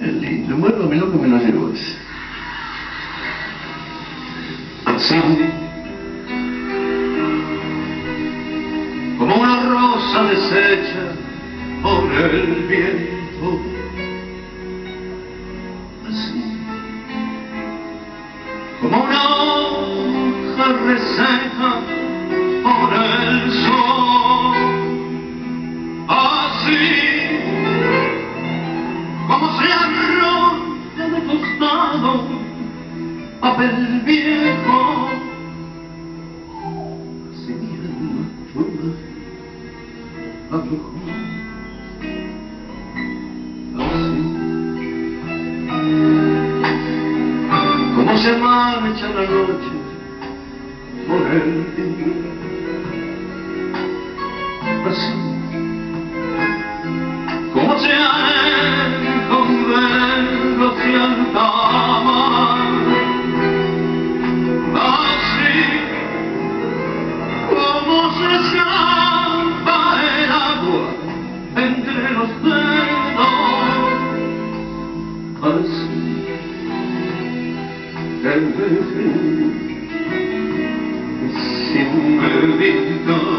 Es lindo, muérdame lo que me lo llevo ese. Así, como una rosa deshecha por el viento, así, como una hoja reseca por el sol, así, como se arroja de costado papel viejo, así mi alma toda aflojó, así, como se marcha la noche por el día, así, como se aleja un velo hacia el mar, como se escapa el agua entre los dedos, así sin medida